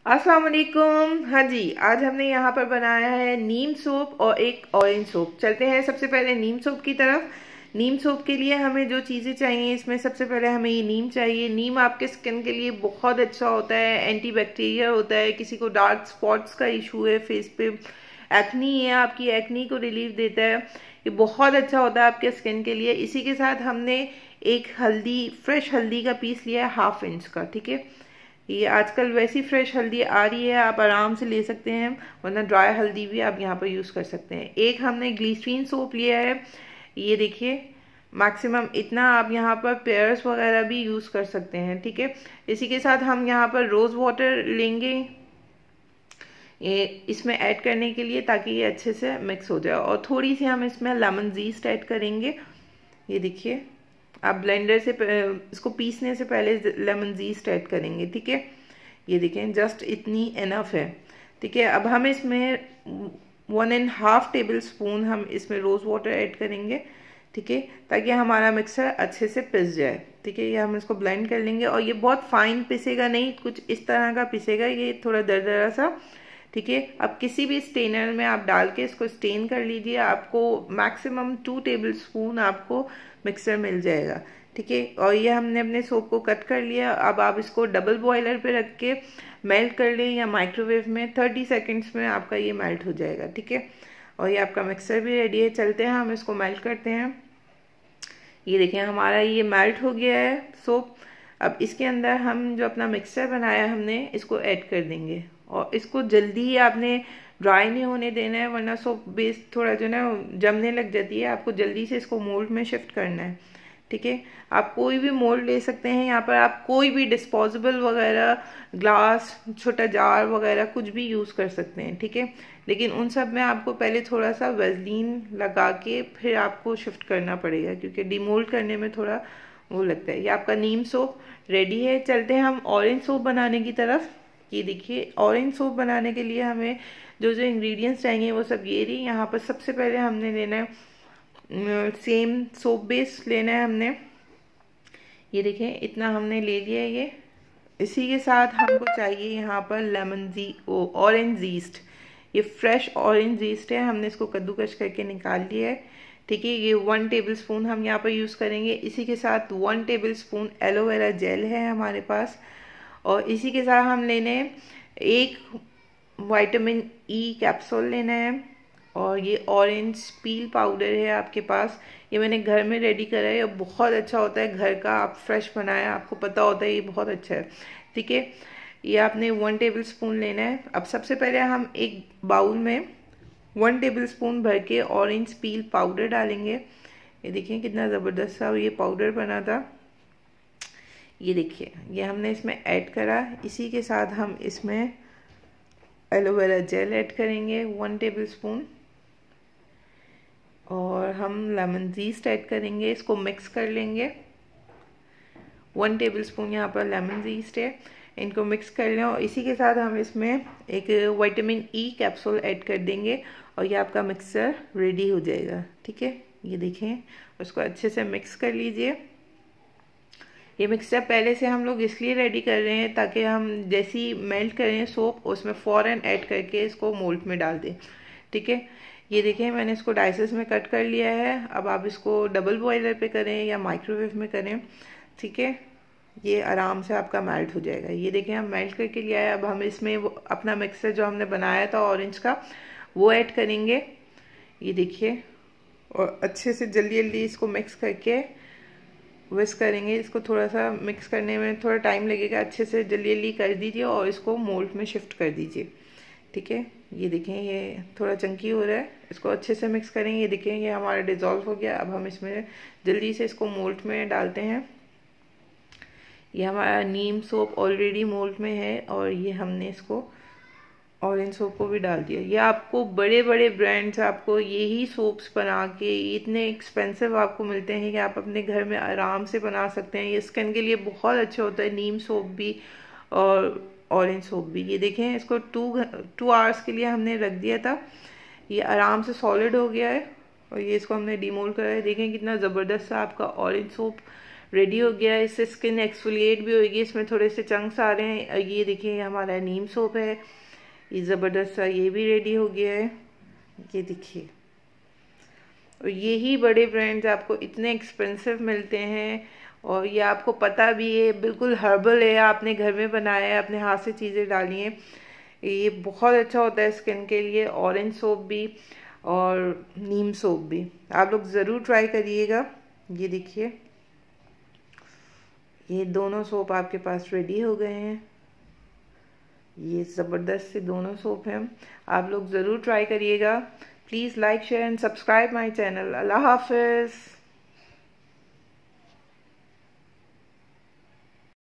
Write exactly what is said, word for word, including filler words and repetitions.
अस्सलाम वालेकुम। हाँ जी, आज हमने यहाँ पर बनाया है नीम सोप और एक ऑरेंज सोप। चलते हैं सबसे पहले नीम सोप की तरफ। नीम सोप के लिए हमें जो चीज़ें चाहिए, इसमें सबसे पहले हमें ये नीम चाहिए। नीम आपके स्किन के लिए बहुत अच्छा होता है, एंटी बैक्टीरिया होता है। किसी को डार्क स्पॉट्स का इशू है, फेस पे एक्नी है, आपकी एक्नी को रिलीफ देता है। ये बहुत अच्छा होता है आपके स्किन के लिए। इसी के साथ हमने एक हल्दी, फ्रेश हल्दी का पीस लिया है हाफ इंच का। ठीक है, ये आजकल वैसी फ्रेश हल्दी आ रही है, आप आराम से ले सकते हैं, वरना ड्राई हल्दी भी आप यहाँ पर यूज़ कर सकते हैं। एक हमने ग्लिसरीन सोप लिया है, ये देखिए मैक्सिमम इतना। आप यहाँ पर पेयर्स वगैरह भी यूज़ कर सकते हैं। ठीक है, इसी के साथ हम यहाँ पर रोज़ वाटर लेंगे ये इसमें ऐड करने के लिए, ताकि ये अच्छे से मिक्स हो जाए। और थोड़ी सी हम इसमें लेमन जीस्ट ऐड करेंगे। ये देखिए, आप ब्लेंडर से इसको पीसने से पहले लेमन जीस्ट ऐड करेंगे। ठीक है, ये देखें जस्ट इतनी इनफ है। ठीक है, अब हम इसमें one and half tablespoon हम इसमें रोज़ वाटर ऐड करेंगे। ठीक है, ताकि हमारा मिक्सर अच्छे से पिस जाए। ठीक है, ये हम इसको ब्लेंड कर लेंगे। और ये बहुत फाइन पिसेगा नहीं, कुछ इस तरह का पिसेगा, ये थोड़ा दरदरा सा। ठीक है, अब किसी भी स्टेनर में आप डाल के इसको स्टेन कर लीजिए। आपको मैक्सिमम टू टेबल स्पून आपको मिक्सर मिल जाएगा। ठीक है, और ये हमने अपने सोप को कट कर लिया। अब आप इसको डबल बॉयलर पे रख के मेल्ट कर लें, या माइक्रोवेव में थर्टी सेकेंड्स में आपका ये मेल्ट हो जाएगा। ठीक है, और ये आपका मिक्सर भी रेडी है। चलते हैं हम इसको मेल्ट करते हैं। ये देखें हमारा ये मेल्ट हो गया है सोप। अब इसके अंदर हम जो अपना मिक्सर बनाया हमने, इसको ऐड कर देंगे। और इसको जल्दी ही आपने ड्राई नहीं होने देना है, वरना सोप बेस थोड़ा जो ना जमने लग जाती है। आपको जल्दी से इसको मोल्ड में शिफ्ट करना है। ठीक है, आप कोई भी मोल्ड ले सकते हैं। यहाँ पर आप कोई भी डिस्पोजेबल वगैरह, ग्लास, छोटा जार वगैरह कुछ भी यूज़ कर सकते हैं। ठीक है, लेकिन उन सब में आपको पहले थोड़ा सा वेज़लीन लगा के फिर आपको शिफ्ट करना पड़ेगा, क्योंकि डिमोल्ड करने में थोड़ा वो लगता है। ये आपका नीम सोप रेडी है। चलते हैं हम ऑरेंज सोप बनाने की तरफ। ये देखिए, ऑरेंज सोप बनाने के लिए हमें जो जो इंग्रेडिएंट्स चाहिए वो सब ये रही। यहाँ पर सबसे पहले हमने लेना है सेम सोप बेस लेना है हमने। ये देखें इतना हमने ले लिया है ये। इसी के साथ हमको चाहिए यहाँ पर लेमन जी ओ ऑरेंज ईस्ट। ये फ्रेश ऑरेंज ईस्ट है, हमने इसको कद्दूकश करके निकाल लिया है। ठीक है, ये वन टेबल स्पून हम यहाँ पर यूज़ करेंगे। इसी के साथ one tablespoon aloe vera gel है हमारे पास। और इसी के साथ हम लेने एक विटामिन ई कैप्सूल लेना है। और ये ऑरेंज पील पाउडर है आपके पास, ये मैंने घर में रेडी करा है। ये बहुत अच्छा होता है, घर का आप फ्रेश बनाया, आपको पता होता है, ये बहुत अच्छा है। ठीक है, ये आपने वन टेबल स्पून लेना है। अब सबसे पहले हम एक बाउल में वन टेबल स्पून भर के ऑरेंज पील पाउडर डालेंगे। ये देखिए कितना ज़बरदस्त सा ये पाउडर बना था। ये देखिए, ये हमने इसमें ऐड करा। इसी के साथ हम इसमें एलोवेरा जेल ऐड करेंगे वन टेबल स्पून। और हम लेमन जीस्ट ऐड करेंगे, इसको मिक्स कर लेंगे। वन टेबल स्पून यहाँ पर लेमन जीस्ट है, इनको मिक्स कर लें। और इसी के साथ हम इसमें एक विटामिन ई कैप्सूल ऐड कर देंगे, और ये आपका मिक्सर रेडी हो जाएगा। ठीक है, ये देखें, उसको अच्छे से मिक्स कर लीजिए। ये मिक्सचर पहले से हम लोग इसलिए रेडी कर रहे हैं ताकि हम जैसी मेल्ट करें सोप, उसमें फ़ौरन ऐड करके इसको मोल्ड में डाल दें। ठीक है, ये देखें मैंने इसको डाइसेस में कट कर लिया है। अब आप इसको डबल बॉयलर पे करें या माइक्रोवेव में करें। ठीक है, ये आराम से आपका मेल्ट हो जाएगा। ये देखें हम मेल्ट करके लिया है। अब हम इसमें अपना मिक्सर जो हमने बनाया था ऑरेंज का, वो ऐड करेंगे। ये देखिए, और अच्छे से जल्दी जल्दी इसको मिक्स करके विस्क करेंगे। इसको थोड़ा सा मिक्स करने में थोड़ा टाइम लगेगा, अच्छे से जल्दी जल्दी कर दीजिए और इसको मोल्ड में शिफ्ट कर दीजिए। ठीक है, ये देखें ये थोड़ा चंकी हो रहा है, इसको अच्छे से मिक्स करेंगे। ये देखें ये हमारा डिज़ोल्व हो गया। अब हम इसमें जल्दी से इसको मोल्ड में डालते हैं। ये हमारा नीम सोप ऑलरेडी मोल्ड में है, और ये हमने इसको ऑरेंज सोप को भी डाल दिया। ये आपको बड़े बड़े ब्रांड्स आपको यही सोप्स बना के इतने एक्सपेंसिव आपको मिलते हैं कि आप अपने घर में आराम से बना सकते हैं। ये स्किन के लिए बहुत अच्छा होता है, नीम सोप भी और ऑरेंज सोप भी। ये देखें, इसको टू टू आवर्स के लिए हमने रख दिया था, ये आराम से सॉलिड हो गया है। और ये इसको हमने डीमोल्ड करा है। देखें कितना ज़बरदस्त सा आपका ऑरेंज सोप रेडी हो गया है। इससे स्किन एक्सफोलिएट भी होगी। इसमें थोड़े से चंक्स आ रहे हैं। ये देखिए हमारा नीम सोप है, ये ज़बरदस्त सा ये भी रेडी हो गया है। ये देखिए, और यही बड़े ब्रांड्स आपको इतने एक्सपेंसिव मिलते हैं और ये आपको पता भी है, बिल्कुल हर्बल है, आपने घर में बनाया है, अपने हाथ से चीज़ें डाली हैं। ये बहुत अच्छा होता है स्किन के लिए। ऑरेंज सोप भी और नीम सोप भी आप लोग ज़रूर ट्राई करिएगा। ये देखिए, ये दोनों सोप आपके पास रेडी हो गए हैं। ये ज़बरदस्त से दोनों सोप हैं, आप लोग ज़रूर ट्राई करिएगा। Please like share and subscribe my channel. अल्लाह हाफिज़।